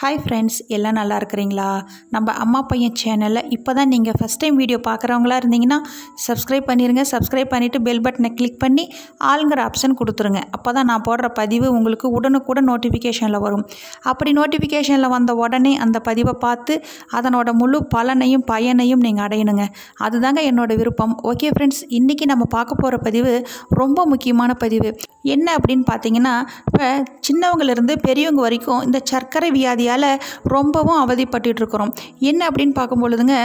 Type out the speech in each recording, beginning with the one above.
Hi friends, எல்லாம் நல்லா இருக்கிறீங்களா? நம்ம அம்மா பையன் சேனலில் இப்போ தான் நீங்கள் ஃபஸ்ட் டைம் வீடியோ பார்க்குறவங்களா இருந்தீங்கன்னா சப்ஸ்கிரைப் பண்ணிடுங்க. சப்ஸ்கிரைப் பண்ணிவிட்டு பெல் பட்டனை கிளிக் பண்ணி ஆளுங்கிற ஆப்ஷன் கொடுத்துருங்க. அப்போ தான் நான் போடுற பதிவு உங்களுக்கு உடனுக்குடன் நோட்டிஃபிகேஷனில் வரும். அப்படி நோட்டிஃபிகேஷனில் வந்த உடனே அந்த பதிவை பார்த்து அதனோட முழு பலனையும் பயனையும் நீங்கள் அடையணுங்க. அதுதாங்க என்னோடய விருப்பம். ஓகே ஃப்ரெண்ட்ஸ், இன்றைக்கி நம்ம பார்க்க போகிற பதிவு ரொம்ப முக்கியமான பதிவு. என்ன அப்படின்னு பார்த்தீங்கன்னா, இப்போ சின்னவங்கலேருந்து பெரியவங்க வரைக்கும் இந்த சர்க்கரை வியாதியால் ரொம்பவும் அவதிப்பட்டுருக்குறோம். என்ன அப்படின்னு பார்க்கும் பொழுதுங்க,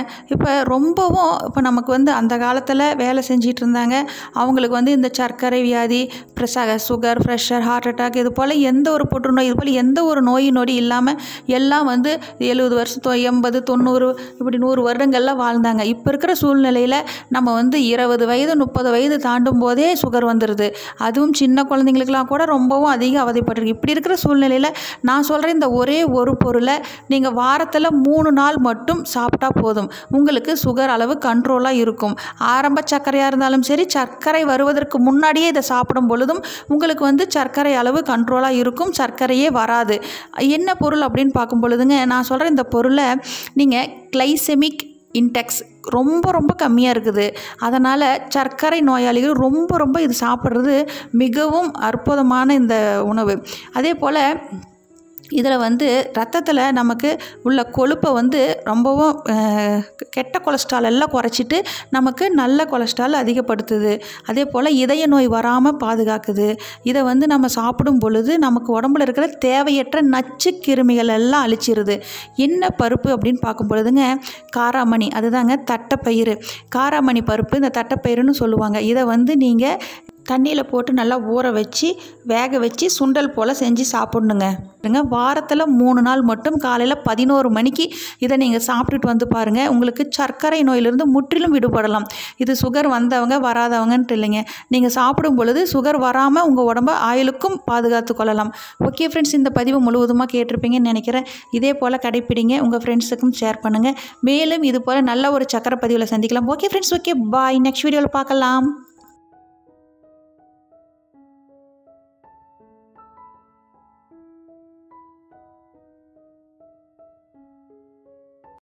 இப்போ நமக்கு அந்த காலத்தில் வேலை செஞ்சிட்டு இருந்தாங்க. அவங்களுக்கு இந்த சர்க்கரை வியாதி, சுகர், ப்ரெஷர், ஹார்ட் அட்டாக், இது போல் எந்த ஒரு புற்றுநோய், இது போல் எந்த ஒரு நோய் நொடி இல்லாமல் எல்லாம் 70 வருஷம் 80 90 இப்படி 100 வருடங்கள்லாம் வாழ்ந்தாங்க. இப்போ இருக்கிற சூழ்நிலையில் நம்ம 20 வயது 30 வயது தாண்டும் போதே சுகர் வந்துடுது. அதுவும் சின்ன குழந்தைங்களுக்கெல்லாம் கூட ரொம்பவும் அதிக அவதிப்பட்டிருக்கு. இப்படி இருக்கிற சூழ்நிலையில் நான் சொல்கிற இந்த ஒரே ஒரு பொருளை நீங்கள் வாரத்தில் 3 நாள் மட்டும் சாப்பிட்டா போதும். உங்களுக்கு சுகர் அளவு கண்ட்ரோலாக இருக்கும். ஆரம்ப சர்க்கரையாக இருந்தாலும் சரி, சர்க்கரை வருவதற்கு முன்னாடியே இதை சாப்பிடும் பொழுதும் உங்களுக்கு சர்க்கரை அளவு கண்ட்ரோலாக இருக்கும். சர்க்கரையே வராது. என்ன பொருள் அப்படின்னு பார்க்கும் பொழுதுங்க, நான் சொல்கிற இந்த பொருளை நீங்கள் கிளைசெமிக் இன்டெக்ஸ் ரொம்ப கம்மியாக இருக்குது. அதனால் சர்க்கரை நோயாளிகள் ரொம்ப இது சாப்பிட்றது மிகவும் அற்புதமான இந்த உணவு. அதே போல் இதில் ரத்தத்தில் நமக்கு உள்ள கொழுப்பை ரொம்பவும் கெட்ட கொலஸ்ட்ரால் எல்லாம் குறைச்சிட்டு நமக்கு நல்ல கொலஸ்ட்ரால் அதிகப்படுத்துது. அதே போல் இதய நோய் வராமல் பாதுகாக்குது. இதை நம்ம சாப்பிடும் பொழுது நமக்கு உடம்புல இருக்கிற தேவையற்ற நச்சு கிருமிகள் எல்லாம் அழிச்சிருது. என்ன பருப்பு அப்படின்னு பார்க்கும் பொழுதுங்க, காராமணி, அதுதாங்க தட்டைப்பயிறு. காராமணி பருப்பு, இந்த தட்டைப்பயிறுன்னு சொல்லுவாங்க. இதை நீங்கள் தண்ணியில் போட்டு நல்லா ஊற வச்சு வேக வச்சு சுண்டல் போல் செஞ்சு சாப்பிட்ணுங்க. வாரத்தில் 3 நாள் மட்டும் காலையில் 11 மணிக்கு இதை நீங்கள் சாப்பிட்டுட்டு பாருங்கள். உங்களுக்கு சர்க்கரை நோயிலிருந்து முற்றிலும் விடுபடலாம். இது சுகர் வந்தவங்க வராதவங்கன்ட்டு இல்லைங்க. நீங்கள் சாப்பிடும் பொழுது சுகர் வராமல் உங்கள் உடம்பை ஆயுளுக்கும் பாதுகாத்து கொள்ளலாம். ஓகே ஃப்ரெண்ட்ஸ், இந்த பதிவு முழுவதுமாக கேட்டிருப்பீங்கன்னு நினைக்கிறேன். இதே போல் கடைப்பிடிங்க. உங்கள் ஃப்ரெண்ட்ஸுக்கும் ஷேர் பண்ணுங்கள். மேலும் இது போல் நல்ல ஒரு சக்கரை பதிவில் சந்திக்கலாம். Okay friends, okay bye. Next வீடியோவில் பார்க்கலாம்.